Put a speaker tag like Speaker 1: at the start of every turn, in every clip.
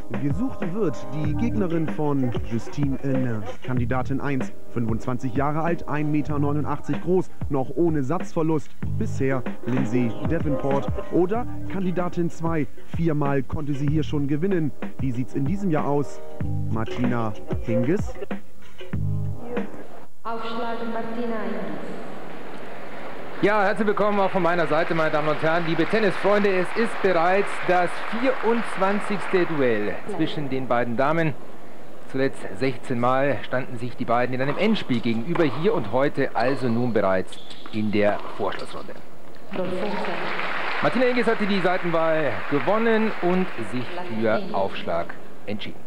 Speaker 1: Gesucht wird die Gegnerin von Justine Henin. Kandidatin 1, 25 Jahre alt, 1,89 Meter groß, noch ohne Satzverlust. Bisher Lindsay Davenport. Oder Kandidatin 2, 4-mal konnte sie hier schon gewinnen. Wie sieht's in diesem Jahr aus? Martina Hingis.
Speaker 2: Aufschlag Martina Hingis.
Speaker 3: Ja, herzlich willkommen auch von meiner Seite, meine Damen und Herren, liebe Tennisfreunde. Es ist bereits das 24. Duell zwischen den beiden Damen. Zuletzt 16 Mal standen sich die beiden in einem Endspiel gegenüber, hier und heute also nun bereits in der Vorschlussrunde. Martina Hingis hatte die Seitenwahl gewonnen und sich für Aufschlag entschieden.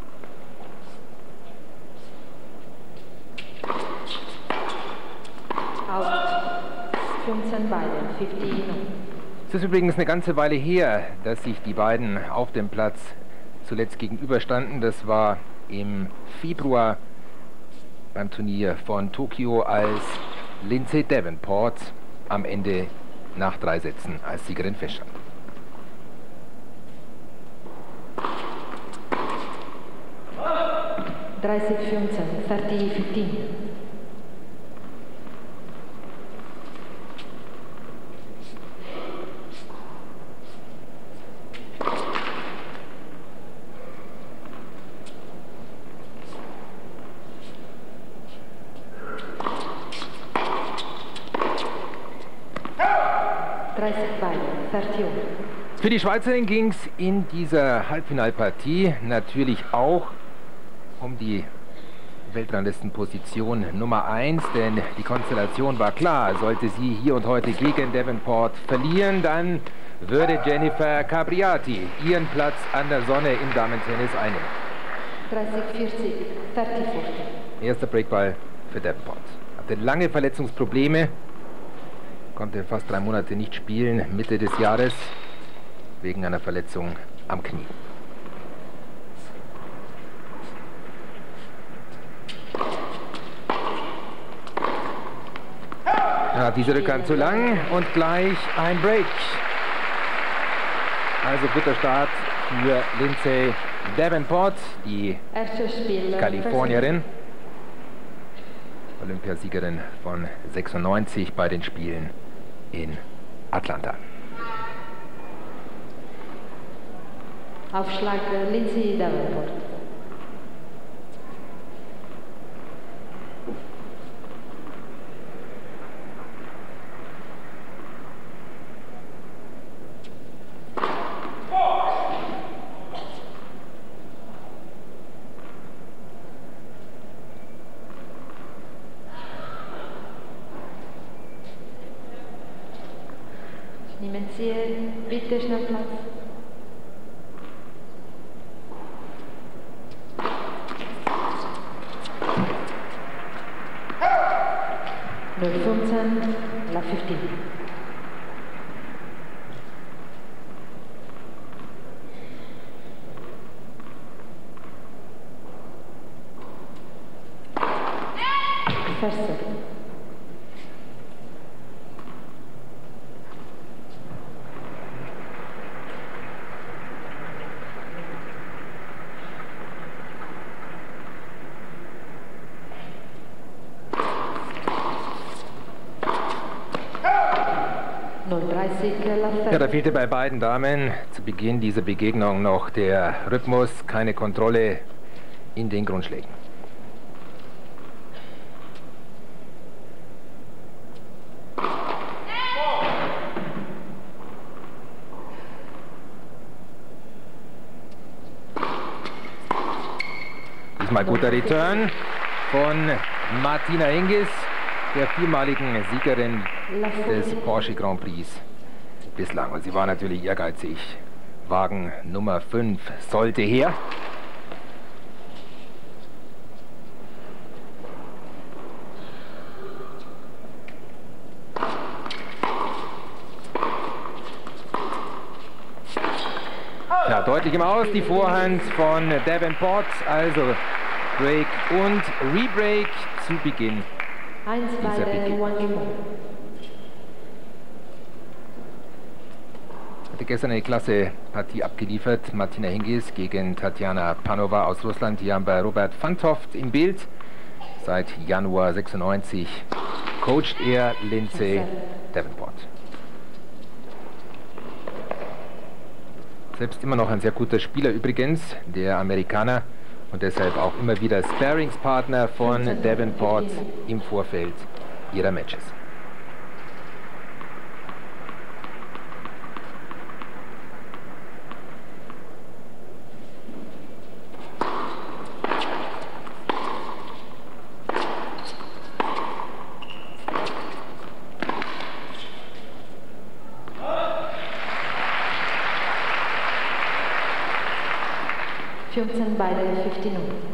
Speaker 3: Es ist übrigens eine ganze Weile her, dass sich die beiden auf dem Platz zuletzt gegenüberstanden. Das war im Februar beim Turnier von Tokio, als Lindsay Davenport am Ende nach 3 Sätzen als Siegerin feststand. Für die Schweizerin ging es in dieser Halbfinalpartie natürlich auch um die Weltranglistenposition Nummer 1, denn die Konstellation war klar. Sollte sie hier und heute gegen Davenport verlieren, dann würde Jennifer Capriati ihren Platz an der Sonne im Damentennis einnehmen.
Speaker 2: 30-40.
Speaker 3: Erster Breakball für Davenport. Hatte lange Verletzungsprobleme, konnte fast 3 Monate nicht spielen, Mitte des Jahres, wegen einer Verletzung am Knie. Ja, diese Rückhand zu lang und gleich ein Break. Also guter Start für Lindsay Davenport, die Kalifornierin, Olympiasiegerin von 96 bei den Spielen in Atlanta.
Speaker 2: Aufschlag Lindsay Davenport. Nehmen Sie bitte schnell Platz. La 15. First set.
Speaker 3: Ja, da fehlte bei beiden Damen zu Beginn dieser Begegnung noch der Rhythmus, keine Kontrolle in den Grundschlägen. Diesmal guter Return von Martina Hingis, der 4-maligen Siegerin des Porsche Grand Prix bislang. Und sie war natürlich ehrgeizig. Wagen Nummer 5 sollte her. Ja, deutlich im Aus, die Vorhand von Davenport. Also Break und Rebreak zu Beginn dieser Begegnung. hatte gestern eine klasse Partie abgeliefert. Martina Hingis gegen Tatjana Panova aus Russland. Hier haben wir Robert Fantoft im Bild. Seit Januar 96 coacht er Lindsay Davenport. Selbst immer noch ein sehr guter Spieler übrigens, der Amerikaner. Und deshalb auch immer wieder Sparingspartner von Davenport im Vorfeld ihrer Matches.
Speaker 2: Beide 50-0.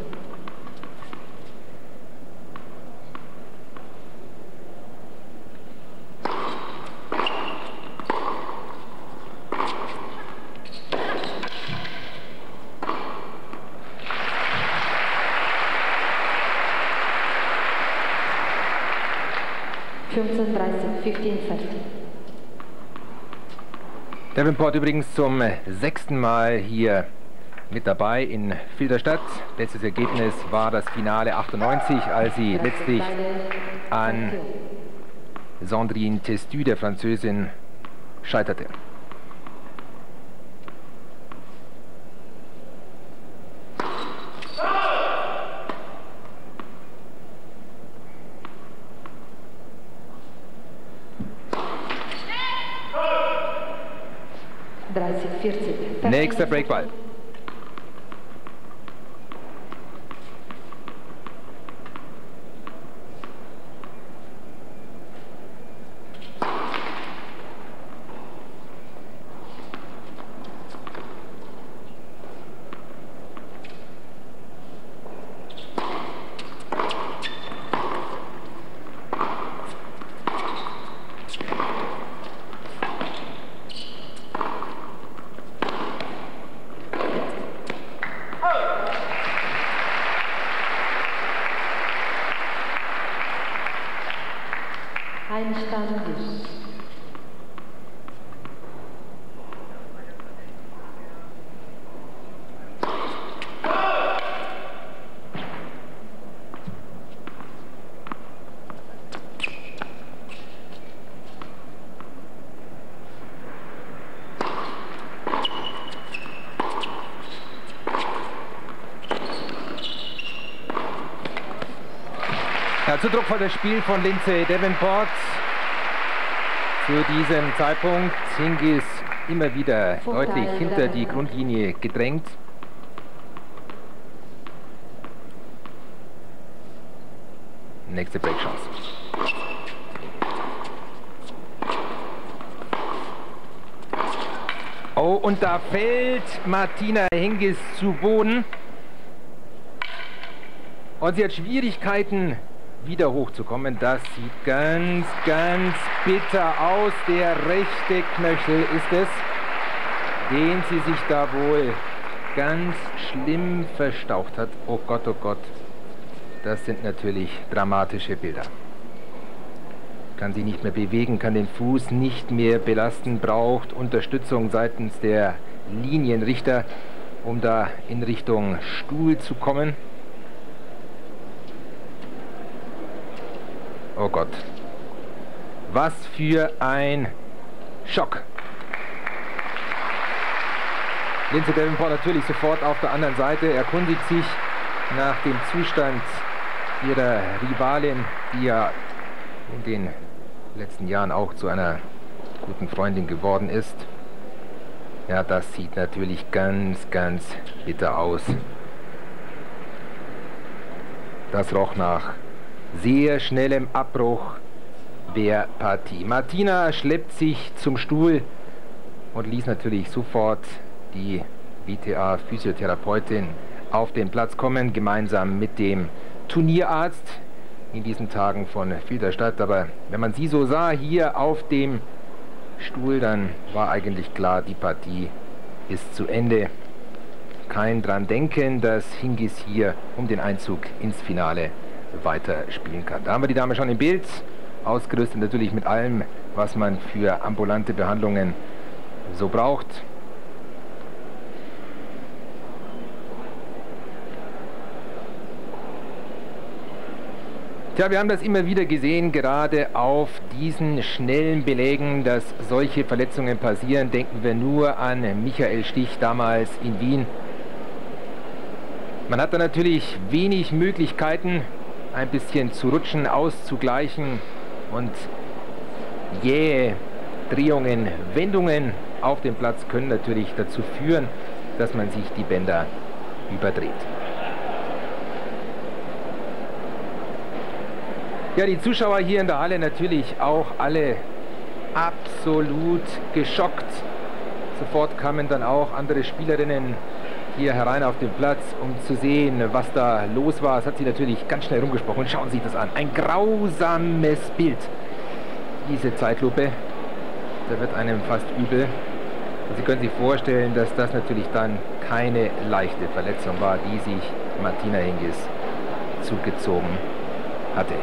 Speaker 3: Davenport übrigens zum 6. Mal hier mit dabei in Filderstadt. Letztes Ergebnis war das Finale 98, als sie letztlich an Sandrine Testu, der Französin, scheiterte. Nächster Breakball. Ja, zu druckvolles Spiel von Lindsay Davenport. Zu diesem Zeitpunkt Hingis immer wieder deutlich hinter die Grundlinie gedrängt. Nächste Breakchance. Oh, und da fällt Martina Hingis zu Boden. Und sie hat Schwierigkeiten, wieder hochzukommen. Das sieht ganz, ganz bitter aus. Der rechte Knöchel ist es, den sie sich da wohl ganz schlimm verstaucht hat. Oh Gott, oh Gott. Das sind natürlich dramatische Bilder. Kann sich nicht mehr bewegen, kann den Fuß nicht mehr belasten, braucht Unterstützung seitens der Linienrichter, um da in Richtung Stuhl zu kommen. Oh Gott. Was für ein Schock. Lindsay Davenport natürlich sofort auf der anderen Seite, erkundigt sich nach dem Zustand ihrer Rivalin, die ja in den letzten Jahren auch zu einer guten Freundin geworden ist. Ja, das sieht natürlich ganz, ganz bitter aus. Das roch nach sehr schnellem Abbruch der Partie. Martina schleppt sich zum Stuhl und ließ natürlich sofort die WTA-Physiotherapeutin auf den Platz kommen, gemeinsam mit dem Turnierarzt in diesen Tagen von Filderstadt. Aber wenn man sie so sah hier auf dem Stuhl, dann war eigentlich klar, die Partie ist zu Ende. Kein dran denken, dass Hingis hier um den Einzug ins Finale weiter spielen kann. Da haben wir die Dame schon im Bild, ausgerüstet natürlich mit allem, was man für ambulante Behandlungen so braucht. Tja, wir haben das immer wieder gesehen, gerade auf diesen schnellen Belägen, dass solche Verletzungen passieren. Denken wir nur an Michael Stich damals in Wien. Man hat da natürlich wenig Möglichkeiten, ein bisschen zu rutschen, auszugleichen und jähe Drehungen, Wendungen auf dem Platz können natürlich dazu führen, dass man sich die Bänder überdreht. Ja, die Zuschauer hier in der Halle natürlich auch alle absolut geschockt. Sofort kamen dann auch andere Spielerinnen hier herein auf den Platz, um zu sehen, was da los war. Es hat sie natürlich ganz schnell rumgesprochen. Und schauen Sie sich das an. Ein grausames Bild. Diese Zeitlupe, da wird einem fast übel. Und Sie können sich vorstellen, dass das natürlich dann keine leichte Verletzung war, die sich Martina Hingis zugezogen hatte.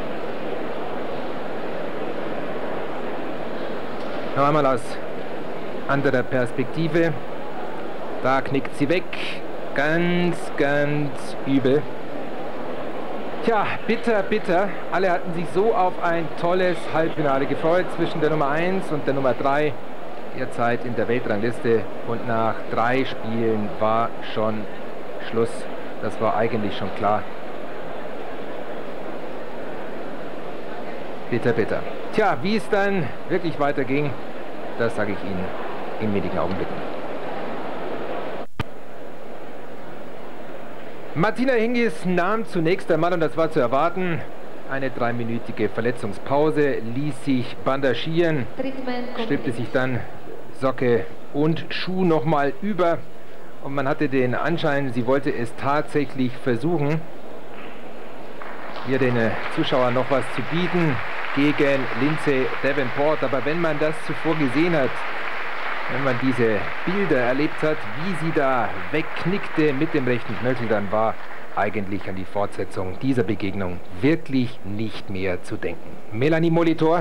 Speaker 3: Noch einmal aus anderer Perspektive. Da knickt sie weg. Ganz, ganz übel. Tja, bitter, bitter. Alle hatten sich so auf ein tolles Halbfinale gefreut zwischen der Nummer 1 und der Nummer 3 derzeit in der Weltrangliste. Und nach 3 Spielen war schon Schluss. Das war eigentlich schon klar. Bitter, bitter. Tja, wie es dann wirklich weiterging, das sage ich Ihnen in wenigen Augenblicken. Martina Hingis nahm zunächst einmal, und das war zu erwarten, eine 3-minütige Verletzungspause, ließ sich bandagieren, stülpte sich dann Socke und Schuh nochmal über und man hatte den Anschein, sie wollte es tatsächlich versuchen, hier den Zuschauern noch was zu bieten gegen Lindsay Davenport. Aber wenn man das zuvor gesehen hat, wenn man diese Bilder erlebt hat, wie sie da wegknickte mit dem rechten Knöchel, dann war eigentlich an die Fortsetzung dieser Begegnung wirklich nicht mehr zu denken. Melanie Molitor,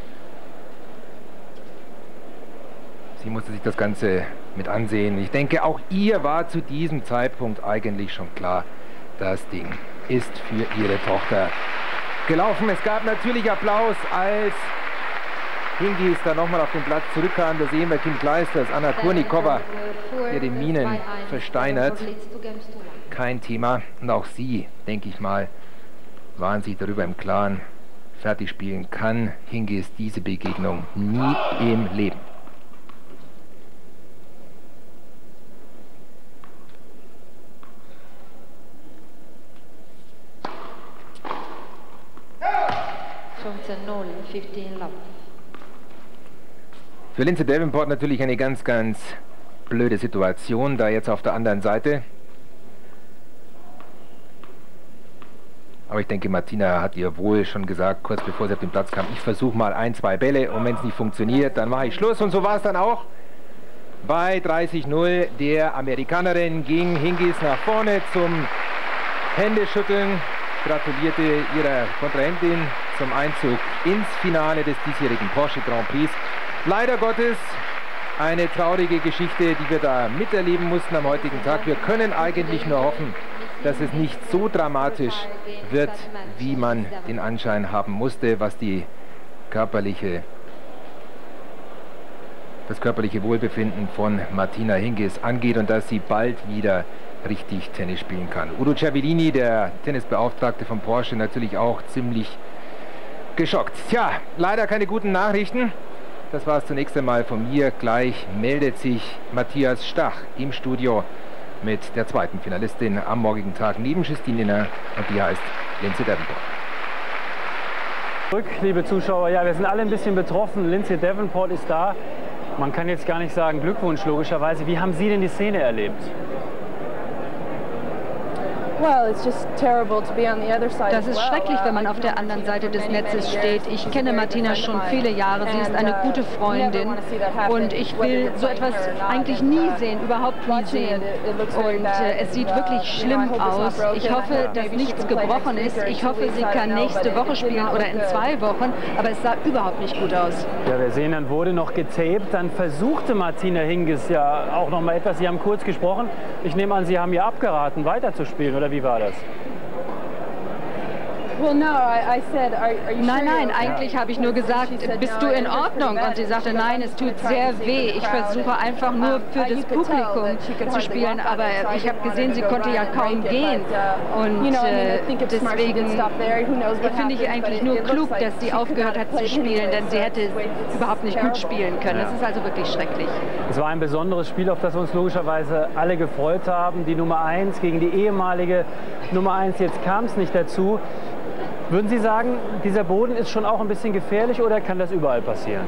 Speaker 3: sie musste sich das Ganze mit ansehen. Ich denke, auch ihr war zu diesem Zeitpunkt eigentlich schon klar, das Ding ist für ihre Tochter gelaufen. Es gab natürlich Applaus, als Hingis dann nochmal auf den Platz zurückkam. Da sehen wir Kim Kleisters, Anna Kurnikova, ihre Minen versteinert. Kein Thema. Und auch sie, denke ich mal, waren sich darüber im Klaren, fertig spielen kann Hingis diese Begegnung nie im Leben. Für Lindsay Davenport natürlich eine ganz, ganz blöde Situation, da jetzt auf der anderen Seite. Aber ich denke, Martina hat ihr wohl schon gesagt, kurz bevor sie auf den Platz kam, ich versuche mal 1, 2 Bälle und wenn es nicht funktioniert, dann mache ich Schluss. Und so war es dann auch. Bei 30:0 der Amerikanerin ging Hingis nach vorne zum Händeschütteln, gratulierte ihrer Kontrahentin zum Einzug ins Finale des diesjährigen Porsche Grand Prix. Leider Gottes eine traurige Geschichte, die wir da miterleben mussten am heutigen Tag. Wir können eigentlich nur hoffen, dass es nicht so dramatisch wird, wie man den Anschein haben musste, was das körperliche Wohlbefinden von Martina Hingis angeht und dass sie bald wieder richtig Tennis spielen kann. Udo Cervellini, der Tennisbeauftragte von Porsche, natürlich auch ziemlich geschockt. Tja, leider keine guten Nachrichten. Das war es zunächst einmal von mir. Gleich meldet sich Matthias Stach im Studio mit der zweiten Finalistin am morgigen Tag neben Justine Inner und die heißt Lindsay Davenport.
Speaker 4: Zurück, liebe Zuschauer, ja, wir sind alle ein bisschen betroffen. Lindsay Davenport ist da. Man kann jetzt gar nicht sagen Glückwunsch, logischerweise. Wie haben Sie denn die Szene erlebt?
Speaker 5: Das ist schrecklich, wenn man auf der anderen Seite des Netzes steht. Ich kenne Martina schon viele Jahre. Sie ist eine gute Freundin und ich will so etwas eigentlich nie sehen, überhaupt nie sehen. Und es sieht wirklich schlimm aus. Ich hoffe, dass nichts gebrochen ist. Ich hoffe, sie kann nächste Woche spielen oder in 2 Wochen, aber es sah überhaupt nicht gut aus.
Speaker 4: Ja, wir sehen, dann wurde noch getaped. Dann versuchte Martina Hingis ja auch noch mal etwas. Sie haben kurz gesprochen. Ich nehme an, Sie haben ihr abgeraten, weiterzuspielen, oder wie war das?
Speaker 5: Nein, eigentlich habe ich nur gesagt, bist du in Ordnung? Und sie sagte, nein, es tut sehr weh. Ich versuche einfach nur für das Publikum zu spielen, aber ich habe gesehen, sie konnte ja kaum gehen. Und deswegen finde ich eigentlich nur klug, dass sie aufgehört hat zu spielen, denn sie hätte überhaupt nicht gut spielen können. Das ist also wirklich schrecklich.
Speaker 4: Es war ein besonderes Spiel, auf das wir uns logischerweise alle gefreut haben. Die Nummer 1 gegen die ehemalige Nummer 1. Jetzt kam es nicht dazu. Würden Sie sagen, dieser Boden ist schon auch ein bisschen gefährlich oder kann das überall passieren?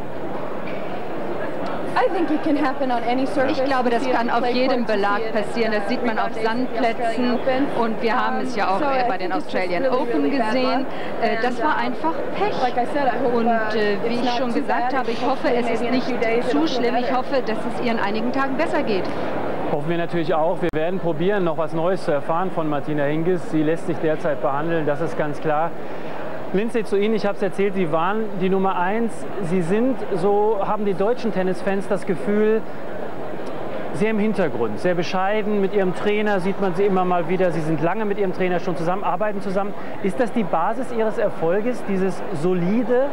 Speaker 5: Ich glaube, das kann auf jedem Belag passieren. Das sieht man auf Sandplätzen und wir haben es ja auch bei den Australian Open gesehen. Das war einfach Pech. Und wie ich schon gesagt habe, ich hoffe, es ist nicht zu schlimm. Ich hoffe, dass es ihr in einigen Tagen besser geht.
Speaker 4: Hoffen wir natürlich auch. Wir werden probieren, noch was Neues zu erfahren von Martina Hingis. Sie lässt sich derzeit behandeln, das ist ganz klar. Lindsay, zu Ihnen, ich habe es erzählt, Sie waren die Nummer 1. Sie sind, so haben die deutschen Tennisfans das Gefühl, sehr im Hintergrund, sehr bescheiden. Mit Ihrem Trainer sieht man Sie immer mal wieder. Sie sind lange mit Ihrem Trainer schon zusammen, arbeiten zusammen. Ist das die Basis Ihres Erfolges, dieses solide?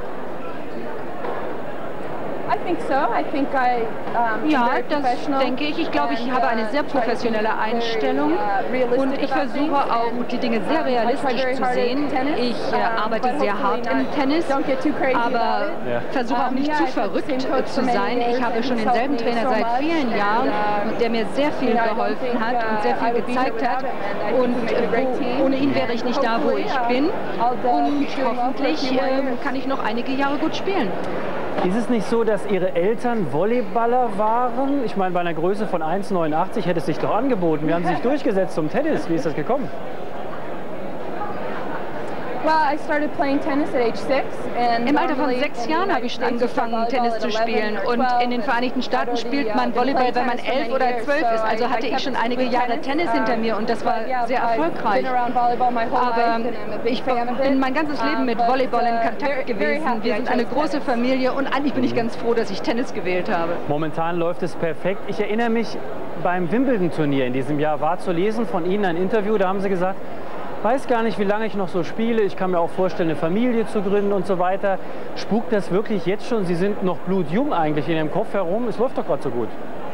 Speaker 5: Ja, das denke ich. Ich glaube, ich habe eine sehr professionelle Einstellung und ich versuche auch, die Dinge sehr realistisch zu sehen. Ich arbeite sehr hart im Tennis, aber versuche auch nicht zu verrückt zu sein. Ich habe schon denselben Trainer seit vielen Jahren, der mir sehr viel geholfen hat und sehr viel gezeigt hat. Und ohne ihn wäre ich nicht da, wo ich bin. Und hoffentlich kann ich noch einige Jahre gut spielen.
Speaker 4: Ist es nicht so, dass Ihre Eltern Volleyballer waren? Ich meine, bei einer Größe von 1,89 hätte es sich doch angeboten. Wie haben Sie sich durchgesetzt zum Tennis? Wie ist das gekommen?
Speaker 5: Im Alter von 6 Jahren habe ich schon angefangen, Tennis zu spielen. Und in den Vereinigten Staaten spielt man Volleyball, wenn man 11 oder 12 ist. Also hatte ich schon einige Jahre Tennis hinter mir und das war sehr erfolgreich. Aber ich bin mein ganzes Leben mit Volleyball in Kontakt gewesen. Wir sind eine große Familie und eigentlich bin ich ganz froh, dass ich Tennis gewählt habe.
Speaker 4: Momentan läuft es perfekt. Ich erinnere mich, beim Wimbledon-Turnier in diesem Jahr war zu lesen von Ihnen ein Interview, da haben Sie gesagt, weiß gar nicht, wie lange ich noch so spiele. Ich kann mir auch vorstellen, eine Familie zu gründen und so weiter. Spukt das wirklich jetzt schon? Sie sind noch blutjung eigentlich in Ihrem Kopf herum. Es läuft doch gerade so gut.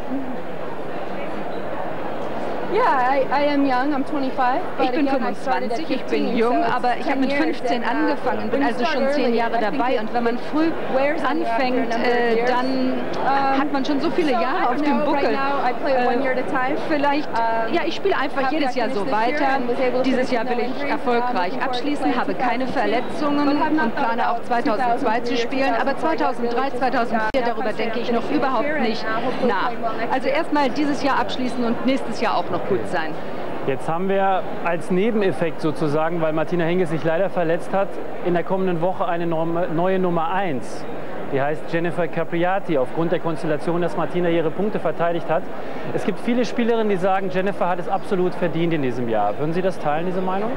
Speaker 5: Ich bin 25, ich bin jung, aber ich habe mit 15 angefangen, bin also schon 10 Jahre dabei. Und wenn man früh anfängt, dann hat man schon so viele Jahre auf dem Buckel. Vielleicht, ja, ich spiele einfach jedes Jahr so weiter. Dieses Jahr will ich erfolgreich abschließen, habe keine Verletzungen und plane auch 2002 zu spielen. Aber 2003, 2004, darüber denke ich noch überhaupt nicht nach. Also erstmal dieses Jahr abschließen und nächstes Jahr auch noch gut sein.
Speaker 4: Jetzt haben wir als Nebeneffekt sozusagen, weil Martina Hingis sich leider verletzt hat, in der kommenden Woche eine neue Nummer 1. Die heißt Jennifer Capriati, aufgrund der Konstellation, dass Martina ihre Punkte verteidigt hat. Es gibt viele Spielerinnen, die sagen, Jennifer hat es absolut verdient in diesem Jahr. Würden Sie das teilen, diese Meinung?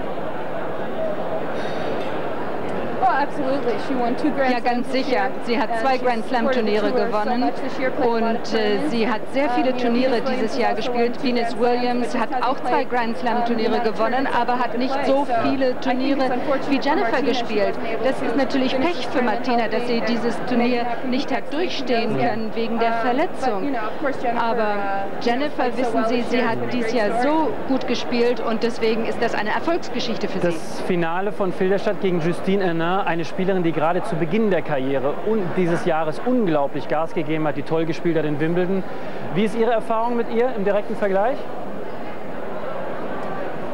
Speaker 5: Ja, ganz sicher. Sie hat 2 Grand Slam Turniere gewonnen und sie hat sehr viele Turniere dieses Jahr gespielt. Venus Williams hat auch 2 Grand Slam Turniere gewonnen, aber hat nicht so viele Turniere wie Jennifer gespielt. Das ist natürlich Pech für Martina, dass sie dieses Turnier nicht hat durchstehen können wegen der Verletzung. Aber Jennifer, wissen Sie, sie hat dieses Jahr so gut gespielt und deswegen ist das eine Erfolgsgeschichte für sie.
Speaker 4: Das Finale von Filderstadt gegen Justine Henin, eine Spielerin, die gerade zu Beginn der Karriere und dieses Jahres unglaublich Gas gegeben hat, die toll gespielt hat in Wimbledon. Wie ist Ihre Erfahrung mit ihr im direkten Vergleich?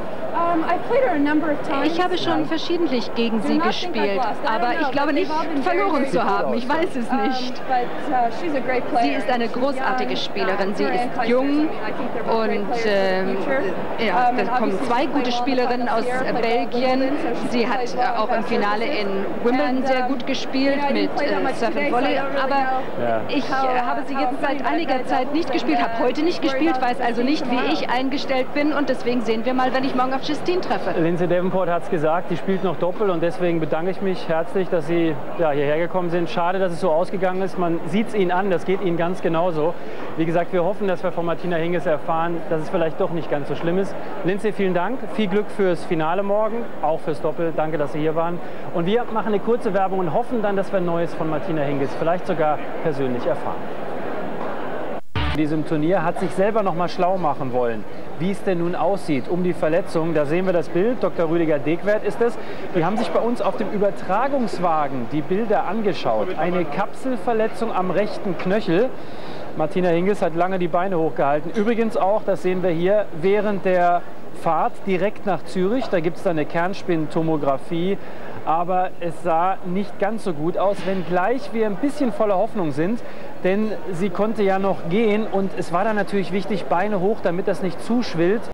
Speaker 5: Ich habe schon verschiedentlich gegen sie gespielt, aber ich glaube nicht, verloren zu haben. Ich weiß es nicht. Sie ist eine großartige Spielerin. Sie ist jung und ja, da kommen zwei gute Spielerinnen aus Belgien. Sie hat auch im Finale in Wimbledon sehr gut gespielt mit Surf and Volley, aber ich habe sie jetzt seit einiger Zeit nicht gespielt, habe heute nicht gespielt, weiß also nicht, wie ich eingestellt bin und deswegen sehen wir mal, wenn ich morgen auf Justine treffe.
Speaker 4: Lindsay Davenport hat es gesagt, sie spielt noch Doppel und deswegen bedanke ich mich herzlich, dass Sie hierher gekommen sind. Schade, dass es so ausgegangen ist. Man sieht es Ihnen an, das geht Ihnen ganz genauso. Wie gesagt, wir hoffen, dass wir von Martina Hingis erfahren, dass es vielleicht doch nicht ganz so schlimm ist. Lindsay, vielen Dank. Viel Glück fürs Finale morgen, auch fürs Doppel. Danke, dass Sie hier waren. Und wir machen eine kurze Werbung und hoffen dann, dass wir Neues von Martina Hingis vielleicht sogar persönlich erfahren. In diesem Turnier hat sich selber noch mal schlau machen wollen, wie es denn nun aussieht um die Verletzung. Da sehen wir das Bild, Dr. Rüdiger Degwert ist es. Die haben sich bei uns auf dem Übertragungswagen die Bilder angeschaut. Eine Kapselverletzung am rechten Knöchel. Martina Hingis hat lange die Beine hochgehalten. Übrigens auch, das sehen wir hier, während der Fahrt direkt nach Zürich. Da gibt es dann eine Kernspintomographie. Aber es sah nicht ganz so gut aus, wenngleich wir ein bisschen voller Hoffnung sind. Denn sie konnte ja noch gehen und es war dann natürlich wichtig, Beine hoch, damit das nicht zuschwillt.